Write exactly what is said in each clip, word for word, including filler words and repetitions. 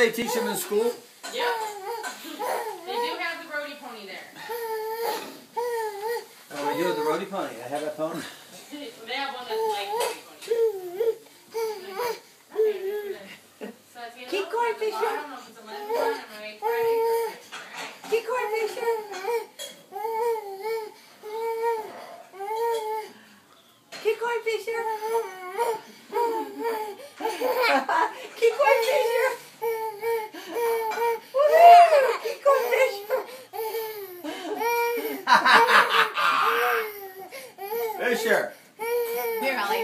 they teach them in school? Yep. They do have the roadie pony there. Oh, we do have the roadie pony. I have that pony. They have one that's like roadie pony. So it's gonna Keep going, Fisher. I don't know if it's a lesbian or a Keep going, Fisher. Keep going, Fisher. Keep going, Fisher. Keep going, Fisher. Fisher. Here, Holly.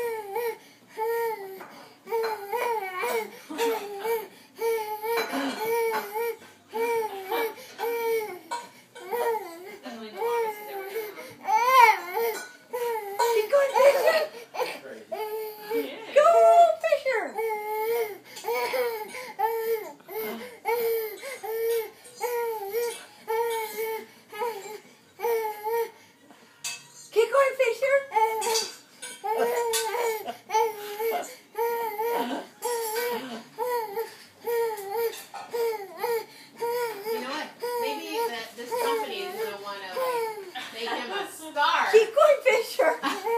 Keep going, Fisher.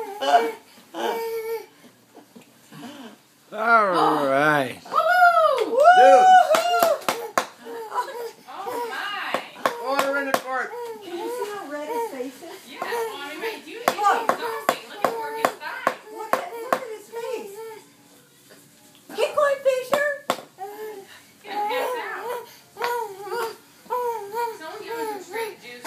All right. Woo! Dude. Oh my! Order in the court. Can you see how red his face is? Yeah, Mommy, wait, you, it's exhausting. Look at Morgan's thighs. Look at, look at his face. Keep going, Fisher. Get pass out. Someone give us some straight juice.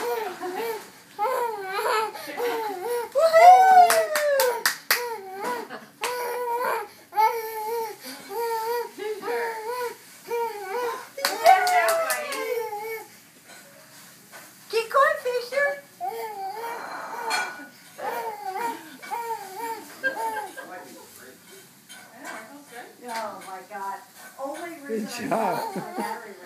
Keep going, Fisher. Oh my God. Only Good job. battery